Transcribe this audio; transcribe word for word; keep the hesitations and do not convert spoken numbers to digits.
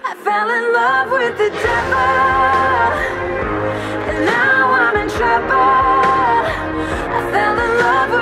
I fell in love with the devil, and now I'm in trouble. I fell in love with